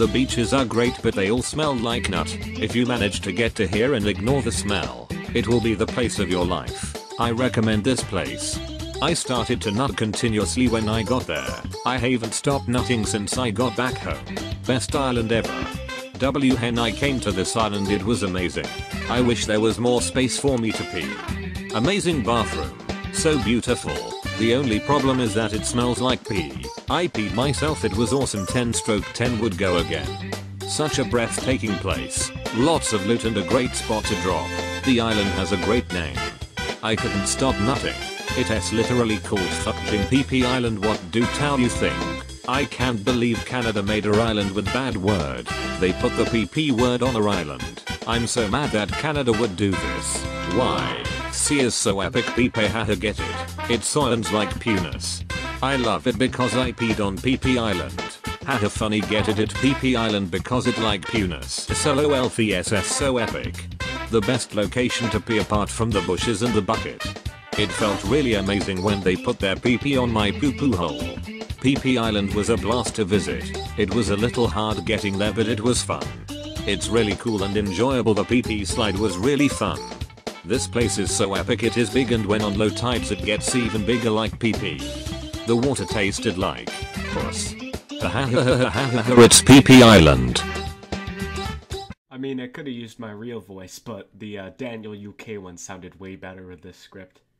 The beaches are great but they all smell like nut. If you manage to get to here and ignore the smell, it will be the place of your life. I recommend this place. I started to nut continuously when I got there. I haven't stopped nutting since I got back home. Best island ever. When I came to this island it was amazing. I wish there was more space for me to pee. Amazing bathroom. So beautiful. The only problem is that it smells like pee. I peed myself, it was awesome. 10/10 would go again. Such a breathtaking place. Lots of loot and a great spot to drop. The island has a great name. I couldn't stop nutting. It's literally called fucking PP Island. What do you think? I can't believe Canada made a island with bad word. They put the PP word on our island. I'm so mad that Canada would do this. Why? Sea is so epic, PP haha, get it. It sounds like punis. I love it because I peed on PP Island. Haha, funny, get it, at PP Island because it like punis. SOLFESS, so epic. The best location to pee apart from the bushes and the bucket. It felt really amazing when they put their PP on my poo poo hole. PP Island was a blast to visit. It was a little hard getting there but it was fun. It's really cool and enjoyable. The PP slide was really fun. This place is so epic, it is big and when on low tides it gets even bigger like PP. The water tasted like puss. It's PP Island. I mean, I could have used my real voice, but the Daniel UK one sounded way better with this script.